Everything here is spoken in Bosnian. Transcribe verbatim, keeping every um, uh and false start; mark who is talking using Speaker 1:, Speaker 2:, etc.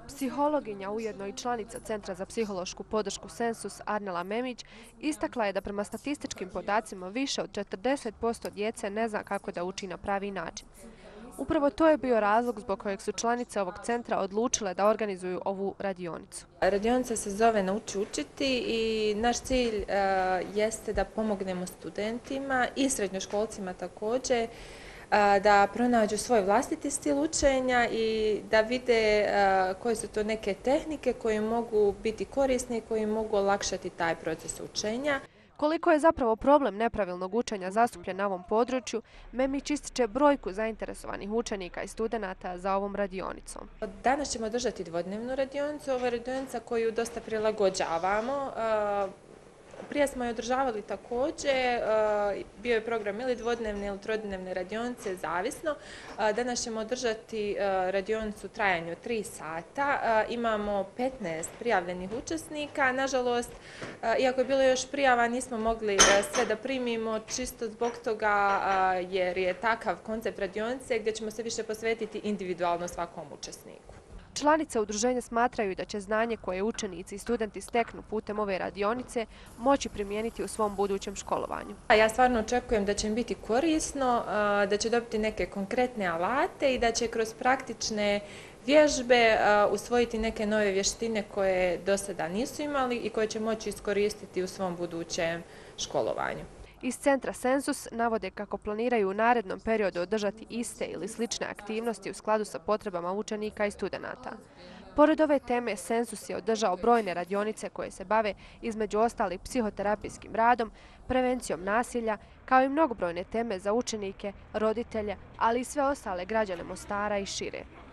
Speaker 1: Psihologinja, ujedno i članica Centra za psihološku podršku Sensus Arnela Memić, istakla je da prema statističkim podacima više od četrdeset posto djece ne zna kako da uči na pravi način. Upravo to je bio razlog zbog kojeg su članice ovog centra odlučile da organizuju ovu radionicu.
Speaker 2: Radionica se zove Nauči učiti i naš cilj uh, jeste da pomognemo studentima i srednjoškolcima također da pronađu svoj vlastiti stil učenja i da vide koje su to neke tehnike koje mogu biti korisne i koje mogu olakšati taj proces učenja.
Speaker 1: Koliko je zapravo problem nepravilnog učenja zastupljen na ovom području, Memić ističe brojku zainteresovanih učenika i studenata za ovom radionicom.
Speaker 2: Danas ćemo držati dvodnevnu radionicu. Ovo je radionica koju dosta prilagođavamo. Prije smo je održavali također, bio je program ili dvodnevne ili trodnevne radionice, zavisno. Danas ćemo održati radionicu u trajanju od tri sata. Imamo petnaest prijavljenih učesnika. Nažalost, iako je bilo još prijava, nismo mogli sve da primimo, čisto zbog toga jer je takav koncept radionice gdje ćemo se više posvetiti individualno svakom učesniku.
Speaker 1: Članice udruženja smatraju da će znanje koje učenici i studenti steknu putem ove radionice moći primijeniti u svom budućem školovanju.
Speaker 2: Ja stvarno očekujem da će im biti korisno, da će dobiti neke konkretne alate i da će kroz praktične vježbe usvojiti neke nove vještine koje do sada nisu imali i koje će moći iskoristiti u svom budućem školovanju.
Speaker 1: Iz Centra Sensus navode kako planiraju u narednom periodu održati iste ili slične aktivnosti u skladu sa potrebama učenika i studenata. Pored ove teme, Sensus je održao brojne radionice koje se bave između ostalih psihoterapijskim radom, prevencijom nasilja, kao i mnogobrojne teme za učenike, roditelje, ali i sve ostale građane Mostara i šire.